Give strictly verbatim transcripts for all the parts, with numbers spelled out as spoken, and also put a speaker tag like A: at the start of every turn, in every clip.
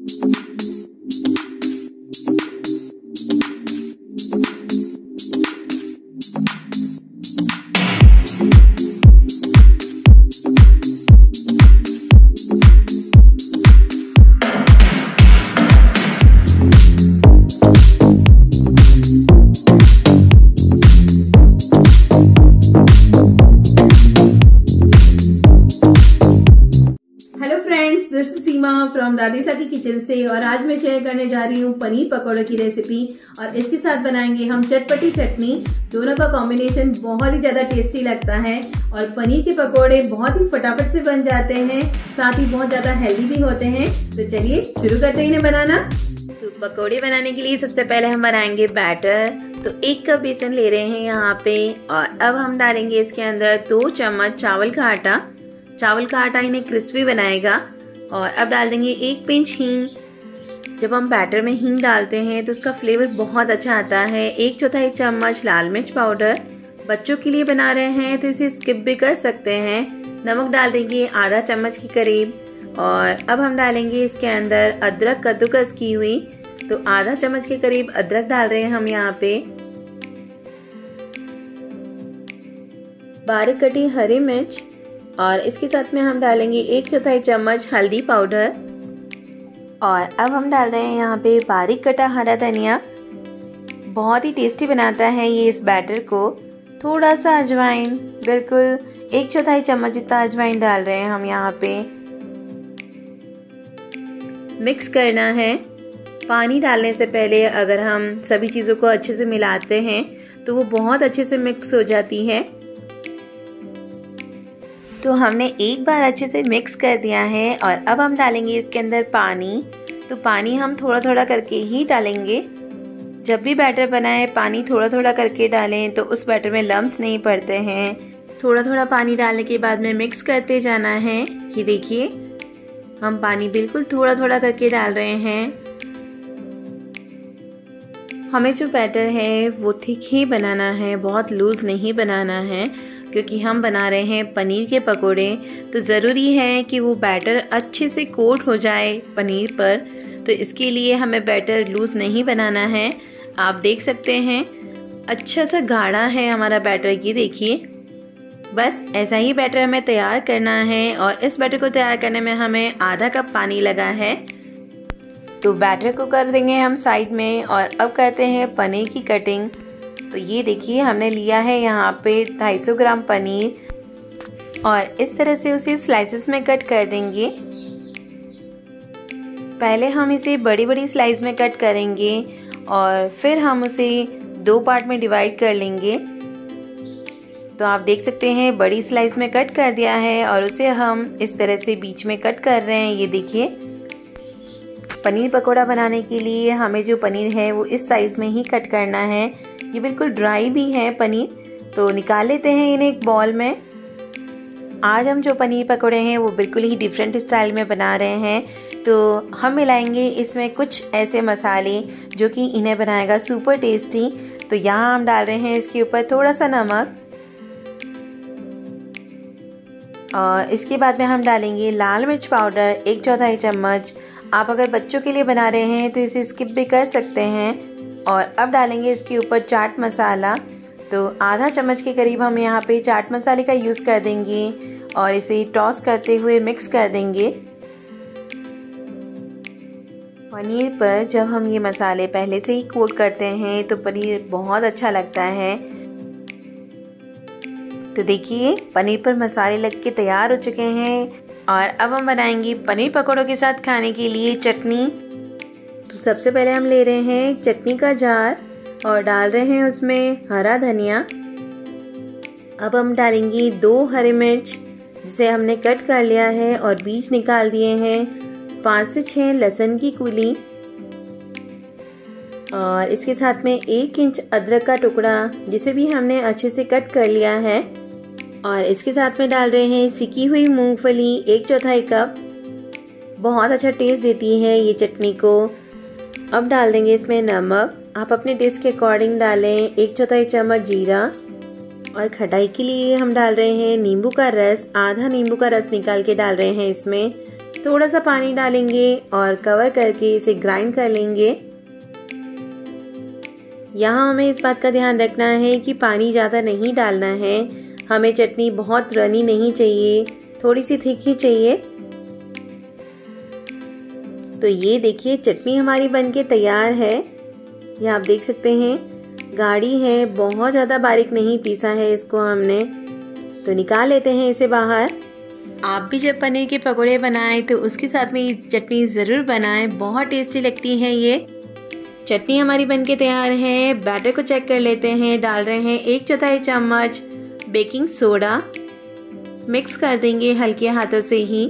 A: This is Seema from दादी साथी kitchen से और आज मैं शेयर करने जा रही हूँ पनीर पकौड़ों की रेसिपी। और इसके साथ बनाएंगे हम चटपटी चटनी। दोनों का कॉम्बिनेशन बहुत ही ज्यादा टेस्टी लगता है और पनीर के पकौड़े बहुत ही फटाफट से बन जाते हैं, साथ ही बहुत ज्यादा हेल्दी भी होते हैं। तो चलिए शुरू करते हैं इन्हें बनाना। तो पकौड़े बनाने के लिए सबसे पहले हम बनाएंगे बैटर। तो एक कप बेसन ले रहे हैं यहाँ पे और अब हम डालेंगे इसके अंदर दो चम्मच चावल का आटा। चावल का आटा इन्हें क्रिस्पी बनाएगा। और अब डाल देंगे एक पिंच हींग। जब हम बैटर में हींग डालते हैं तो उसका फ्लेवर बहुत अच्छा आता है। एक चौथाई चम्मच लाल मिर्च पाउडर। बच्चों के लिए बना रहे हैं तो इसे स्किप भी कर सकते हैं। नमक डाल देंगे आधा चम्मच के करीब। और अब हम डालेंगे इसके अंदर अदरक कद्दूकस की हुई। तो आधा चम्मच के करीब अदरक डाल रहे हैं हम यहाँ पे। बारीक कटी हरी मिर्च और इसके साथ में हम डालेंगे एक चौथाई चम्मच हल्दी पाउडर। और अब हम डाल रहे हैं यहाँ पे बारीक कटा हरा धनिया। बहुत ही टेस्टी बनाता है ये इस बैटर को। थोड़ा सा अजवाइन, बिल्कुल एक चौथाई चम्मच जितना अजवाइन डाल रहे हैं हम यहाँ पे। मिक्स करना है। पानी डालने से पहले अगर हम सभी चीज़ों को अच्छे से मिलाते हैं तो वो बहुत अच्छे से मिक्स हो जाती है। तो हमने एक बार अच्छे से मिक्स कर दिया है और अब हम डालेंगे इसके अंदर पानी। तो पानी हम थोड़ा थोड़ा करके ही डालेंगे। जब भी बैटर बनाए पानी थोड़ा थोड़ा करके डालें तो उस बैटर में लम्स नहीं पड़ते हैं। थोड़ा थोड़ा पानी डालने के बाद में मिक्स करते जाना है। ये देखिए हम पानी बिल्कुल थोड़ा थोड़ा करके डाल रहे हैं। हमें जो बैटर है वो थिक ही बनाना है, बहुत लूज नहीं बनाना है, क्योंकि हम बना रहे हैं पनीर के पकोड़े। तो ज़रूरी है कि वो बैटर अच्छे से कोट हो जाए पनीर पर। तो इसके लिए हमें बैटर लूज़ नहीं बनाना है। आप देख सकते हैं अच्छा सा गाढ़ा है हमारा बैटर। ये देखिए बस ऐसा ही बैटर हमें तैयार करना है। और इस बैटर को तैयार करने में हमें आधा कप पानी लगा है। तो बैटर को कर देंगे हम साइड में और अब करते हैं पनीर की कटिंग। तो ये देखिए हमने लिया है यहाँ पे ढाई सौ ग्राम पनीर और इस तरह से उसे स्लाइसेस में कट कर देंगे। पहले हम इसे बड़ी बड़ी स्लाइस में कट करेंगे और फिर हम उसे दो पार्ट में डिवाइड कर लेंगे। तो आप देख सकते हैं बड़ी स्लाइस में कट कर दिया है और उसे हम इस तरह से बीच में कट कर रहे हैं। ये देखिए पनीर पकोड़ा बनाने के लिए हमें जो पनीर है वो इस साइज में ही कट करना है। ये बिल्कुल ड्राई भी है पनीर। तो निकाल लेते हैं इन्हें एक बॉल में। आज हम जो पनीर पकोड़े हैं वो बिल्कुल ही डिफरेंट स्टाइल में बना रहे हैं। तो हम मिलाएंगे इसमें कुछ ऐसे मसाले जो कि इन्हें बनाएगा सुपर टेस्टी। तो यहाँ हम डाल रहे हैं इसके ऊपर थोड़ा सा नमक और इसके बाद में हम डालेंगे लाल मिर्च पाउडर एक चौथाई चम्मच। आप अगर बच्चों के लिए बना रहे हैं तो इसे स्किप भी कर सकते हैं। और अब डालेंगे इसके ऊपर चाट मसाला। तो आधा चम्मच के करीब हम यहाँ पे चाट मसाले का यूज़ कर देंगे और इसे टॉस करते हुए मिक्स कर देंगे। पनीर पर जब हम ये मसाले पहले से ही कोट करते हैं तो पनीर बहुत अच्छा लगता है। तो देखिए पनीर पर मसाले लग के तैयार हो चुके हैं और अब हम बनाएंगे पनीर पकौड़ों के साथ खाने के लिए चटनी। तो सबसे पहले हम ले रहे हैं चटनी का जार और डाल रहे हैं उसमें हरा धनिया। अब हम डालेंगे दो हरी मिर्च जिसे हमने कट कर लिया है और बीज निकाल दिए हैं। पाँच से छः लहसुन की कूली और इसके साथ में एक इंच अदरक का टुकड़ा जिसे भी हमने अच्छे से कट कर लिया है। और इसके साथ में डाल रहे हैं सिकी हुई मूंगफली एक चौथाई कप। बहुत अच्छा टेस्ट देती है ये चटनी को। अब डाल देंगे इसमें नमक। आप अपने टेस्ट के अकॉर्डिंग डालें। एक चौथाई चम्मच जीरा और खटाई के लिए हम डाल रहे हैं नींबू का रस। आधा नींबू का रस निकाल के डाल रहे हैं इसमें। थोड़ा सा पानी डालेंगे और कवर करके इसे ग्राइंड कर लेंगे। यहाँ हमें इस बात का ध्यान रखना है कि पानी ज़्यादा नहीं डालना है। हमें चटनी बहुत रनी नहीं चाहिए, थोड़ी सी थिक ही चाहिए। तो ये देखिए चटनी हमारी बनके तैयार है। ये आप देख सकते हैं गाढ़ी है, बहुत ज़्यादा बारीक नहीं पीसा है इसको हमने। तो निकाल लेते हैं इसे बाहर। आप भी जब पनीर के पकोड़े बनाएं तो उसके साथ में ये चटनी ज़रूर बनाएं, बहुत टेस्टी लगती है ये। चटनी हमारी बनके तैयार है। बैटर को चेक कर लेते हैं। डाल रहे हैं एक चौथाई चम्मच बेकिंग सोडा। मिक्स कर देंगे हल्के हाथों से ही।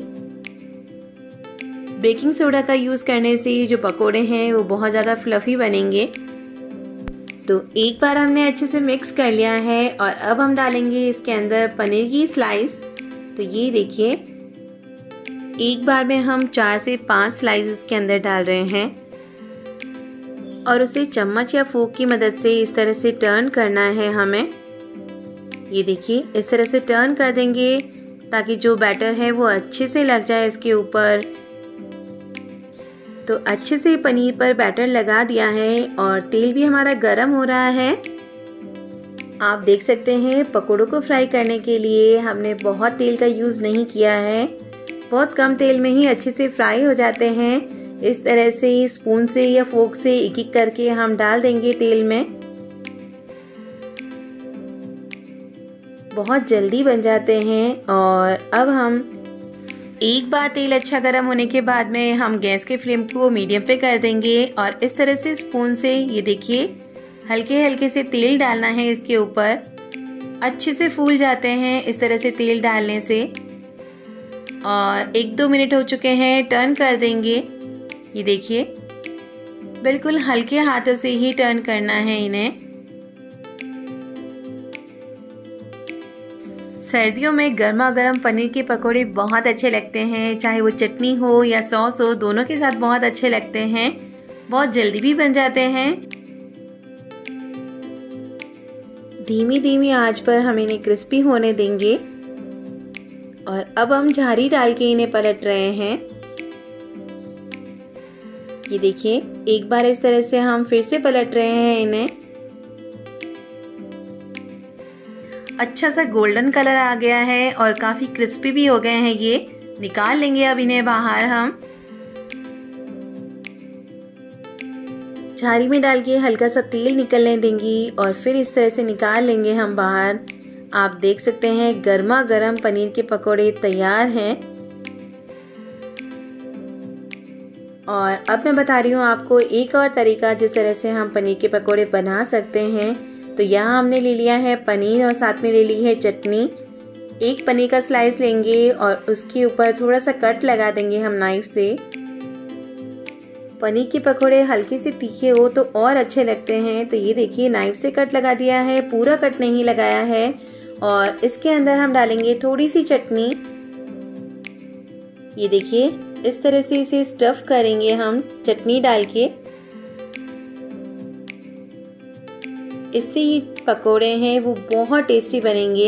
A: बेकिंग सोडा का यूज़ करने से जो पकोड़े हैं वो बहुत ज़्यादा फ्लफी बनेंगे। तो एक बार हमने अच्छे से मिक्स कर लिया है और अब हम डालेंगे इसके अंदर पनीर की स्लाइस। तो ये देखिए एक बार में हम चार से पांच स्लाइस इसके अंदर डाल रहे हैं और उसे चम्मच या फोक की मदद से इस तरह से टर्न करना है हमें। ये देखिए इस तरह से टर्न कर देंगे ताकि जो बैटर है वो अच्छे से लग जाए इसके ऊपर। तो अच्छे से पनीर पर बैटर लगा दिया है और तेल भी हमारा गरम हो रहा है। आप देख सकते हैं पकोड़ों को फ्राई करने के लिए हमने बहुत तेल का यूज़ नहीं किया है। बहुत कम तेल में ही अच्छे से फ्राई हो जाते हैं। इस तरह से स्पून से या फोक से एक एक करके हम डाल देंगे तेल में। बहुत जल्दी बन जाते हैं। और अब हम एक बार तेल अच्छा गर्म होने के बाद में हम गैस के फ्लेम को मीडियम पे कर देंगे और इस तरह से स्पून से ये देखिए हल्के हल्के से तेल डालना है इसके ऊपर। अच्छे से फूल जाते हैं इस तरह से तेल डालने से। और एक दो मिनट हो चुके हैं, टर्न कर देंगे। ये देखिए बिल्कुल हल्के हाथों से ही टर्न करना है इन्हें। सर्दियों में गर्मा गर्म पनीर के पकोड़े बहुत अच्छे लगते हैं, चाहे वो चटनी हो या सॉस हो, दोनों के साथ बहुत अच्छे लगते हैं। बहुत जल्दी भी बन जाते हैं। धीमी धीमी आंच पर हम इन्हें क्रिस्पी होने देंगे और अब हम झारी डाल के इन्हें पलट रहे हैं। ये देखिए एक बार इस तरह से हम फिर से पलट रहे हैं इन्हें। अच्छा सा गोल्डन कलर आ गया है और काफी क्रिस्पी भी हो गए हैं ये। निकाल लेंगे अब इन्हें बाहर। हम झारी में डाल के हल्का सा तेल निकलने देंगी और फिर इस तरह से निकाल लेंगे हम बाहर। आप देख सकते हैं गर्मा गर्म पनीर के पकोड़े तैयार हैं। और अब मैं बता रही हूँ आपको एक और तरीका जिस तरह से हम पनीर के पकोड़े बना सकते हैं। तो यहाँ हमने ले लिया है पनीर और साथ में ले ली है चटनी। एक पनीर का स्लाइस लेंगे और उसके ऊपर थोड़ा सा कट लगा देंगे हम नाइफ से। पनीर के पकोड़े हल्के से तीखे हो तो और अच्छे लगते हैं। तो ये देखिए नाइफ से कट लगा दिया है, पूरा कट नहीं लगाया है। और इसके अंदर हम डालेंगे थोड़ी सी चटनी। ये देखिए इस तरह से इसे स्टफ करेंगे हम चटनी डाल के। इससे ये पकोड़े हैं वो बहुत टेस्टी बनेंगे।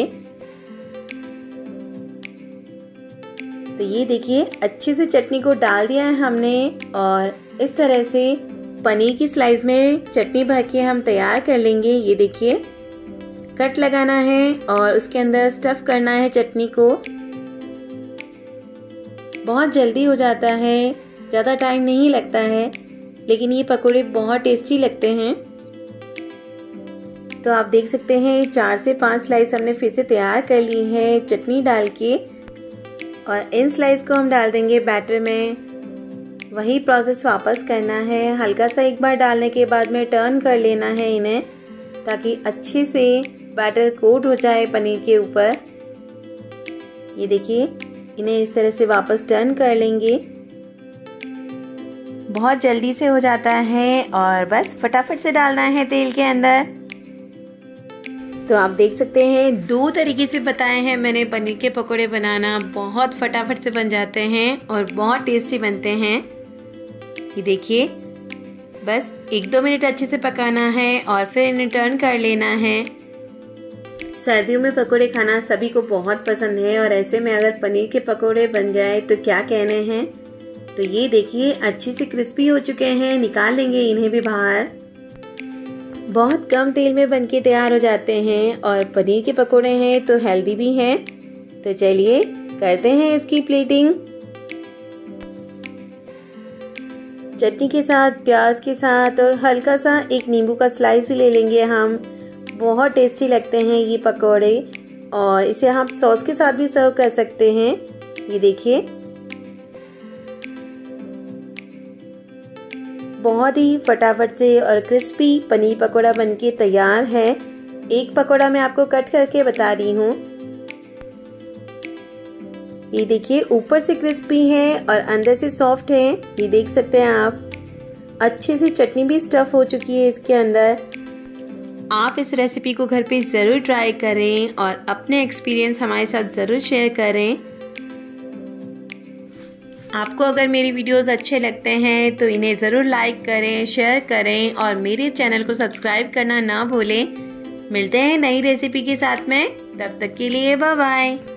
A: तो ये देखिए अच्छे से चटनी को डाल दिया है हमने और इस तरह से पनीर की स्लाइस में चटनी भर के हम तैयार कर लेंगे। ये देखिए कट लगाना है और उसके अंदर स्टफ करना है चटनी को। बहुत जल्दी हो जाता है, ज़्यादा टाइम नहीं लगता है, लेकिन ये पकोड़े बहुत टेस्टी लगते हैं। तो आप देख सकते हैं चार से पांच स्लाइस हमने फिर से तैयार कर ली है चटनी डाल के। और इन स्लाइस को हम डाल देंगे बैटर में। वही प्रोसेस वापस करना है। हल्का सा एक बार डालने के बाद में टर्न कर लेना है इन्हें ताकि अच्छे से बैटर कोट हो जाए पनीर के ऊपर। ये देखिए इन्हें इस तरह से वापस टर्न कर लेंगे। बहुत जल्दी से हो जाता है और बस फटाफट से डालना है तेल के अंदर। तो आप देख सकते हैं दो तरीके से बताए हैं मैंने पनीर के पकोड़े बनाना। बहुत फटाफट से बन जाते हैं और बहुत टेस्टी बनते हैं। ये देखिए बस एक दो मिनट अच्छे से पकाना है और फिर इन्हें टर्न कर लेना है। सर्दियों में पकोड़े खाना सभी को बहुत पसंद है और ऐसे में अगर पनीर के पकोड़े बन जाए तो क्या कहने हैं। तो ये देखिए अच्छी से क्रिस्पी हो चुके हैं, निकाल लेंगे इन्हें भी बाहर। बहुत कम तेल में बनके तैयार हो जाते हैं और पनीर के पकोड़े हैं तो हेल्दी भी हैं। तो चलिए करते हैं इसकी प्लेटिंग। चटनी के साथ, प्याज के साथ और हल्का सा एक नींबू का स्लाइस भी ले लेंगे हम। बहुत टेस्टी लगते हैं ये पकोड़े और इसे आप सॉस के साथ भी सर्व कर सकते हैं। ये देखिए बहुत ही फटाफट से और क्रिस्पी पनीर पकोड़ा बनके तैयार है। एक पकोड़ा मैं आपको कट करके बता रही हूँ। ये देखिए ऊपर से क्रिस्पी है और अंदर से सॉफ्ट है, ये देख सकते हैं आप। अच्छे से चटनी भी स्टफ हो चुकी है इसके अंदर। आप इस रेसिपी को घर पे ज़रूर ट्राई करें और अपने एक्सपीरियंस हमारे साथ ज़रूर शेयर करें। आपको अगर मेरी वीडियोस अच्छे लगते हैं तो इन्हें ज़रूर लाइक करें, शेयर करें और मेरे चैनल को सब्सक्राइब करना ना भूलें। मिलते हैं नई रेसिपी के साथ में, तब तक के लिए बाय बाय।